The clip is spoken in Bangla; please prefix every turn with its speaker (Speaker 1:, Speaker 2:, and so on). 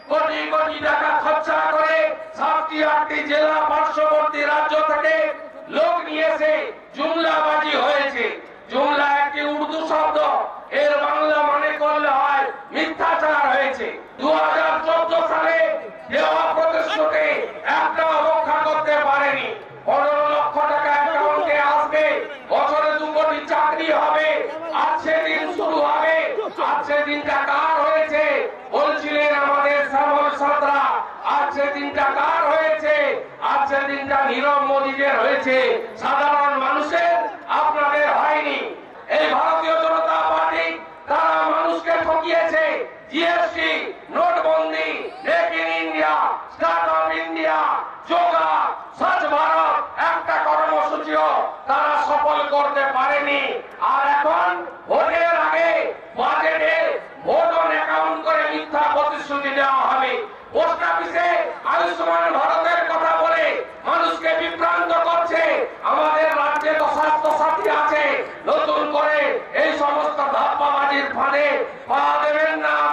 Speaker 1: কোটি কোটি টাকা খরচা করে 7টি 8টি জেলা পার্শ্ববর্তী রাজ্য থেকে লোক নিয়েছে, জুমলাবাজি হয়েছে। জুমলা একটি উর্দু শব্দ, এর বাংলা মানে করলে হয় মিথ্যাচার হয়েছে। 2014 সালে দেওয়া প্রতিশ্রুতি একটাও রক্ষা করতে পারেনি। 15 লক্ষ টাকা অ্যাকাউন্টে আসবে, বছরে 2 কোটি চাকরি হবে, আজ সেদিন শুরু হবে। আজ সেদিনটা কার হয়েছে বলছিলেন আমাদের শ্যামল সাঁতরা, আজ সেদিনটা কার হয়েছে? আজ সেদিনটা নীরব মোদীদের হয়েছে, সাধারণ মানুষের, আপনাদের হয়নি। এই ভারতীয় জনতা পার্টি তারা মানুষকে ঠকিয়েছে। জিএসটি, নোটবন্দি, make in India, start up India, yoga, স্বচ্ছ ভারত, একটা কর্মসূচিও তারা সফল করতে পারেনি। আর এখন ভোটের আগে বাজেটে ভোট অন অ্যাকাউন্ট করে মিথ্যা প্রতিশ্রুতি দেওয়া হবে। পোস্ট অফিসে আয়ুষ্মান ভারতের কথা বলে মানুষকে বিভ্রান্ত করছে। আমাদের রাজ্যে তো স্বাস্থ্য সাথী আছে, নতুন করে এই সমস্ত ধাপ্পাবাজির ফাঁদে পা দেবেন না।